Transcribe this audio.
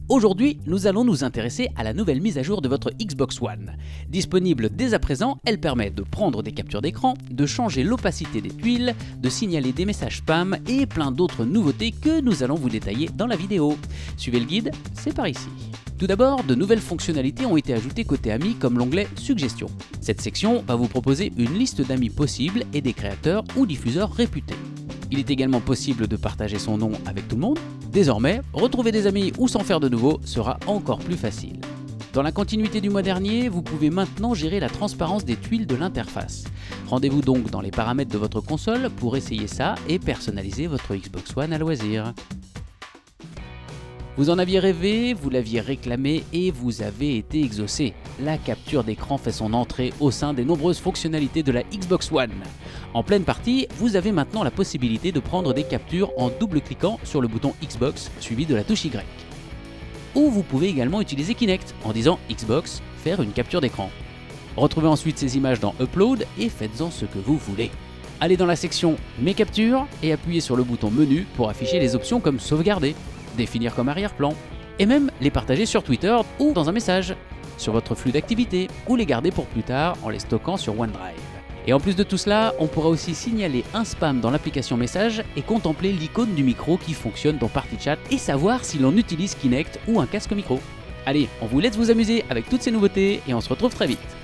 Aujourd'hui, nous allons nous intéresser à la nouvelle mise à jour de votre Xbox One. Disponible dès à présent, elle permet de prendre des captures d'écran, de changer l'opacité des tuiles, de signaler des messages spam et plein d'autres nouveautés que nous allons vous détailler dans la vidéo. Suivez le guide, c'est par ici. Tout d'abord, de nouvelles fonctionnalités ont été ajoutées côté amis comme l'onglet Suggestions. Cette section va vous proposer une liste d'amis possibles et des créateurs ou diffuseurs réputés. Il est également possible de partager son nom avec tout le monde. Désormais, retrouver des amis ou s'en faire de nouveau sera encore plus facile. Dans la continuité du mois dernier, vous pouvez maintenant gérer la transparence des tuiles de l'interface. Rendez-vous donc dans les paramètres de votre console pour essayer ça et personnaliser votre Xbox One à loisir. Vous en aviez rêvé, vous l'aviez réclamé et vous avez été exaucé. La capture d'écran fait son entrée au sein des nombreuses fonctionnalités de la Xbox One. En pleine partie, vous avez maintenant la possibilité de prendre des captures en double-cliquant sur le bouton Xbox suivi de la touche Y. Ou vous pouvez également utiliser Kinect en disant Xbox, faire une capture d'écran. Retrouvez ensuite ces images dans Upload et faites-en ce que vous voulez. Allez dans la section Mes captures et appuyez sur le bouton Menu pour afficher les options comme Sauvegarder, définir comme arrière-plan, et même les partager sur Twitter ou dans un message, sur votre flux d'activité, ou les garder pour plus tard en les stockant sur OneDrive. Et en plus de tout cela, on pourra aussi signaler un spam dans l'application Message et contempler l'icône du micro qui fonctionne dans PartyChat et savoir si l'on utilise Kinect ou un casque micro. Allez, on vous laisse vous amuser avec toutes ces nouveautés et on se retrouve très vite.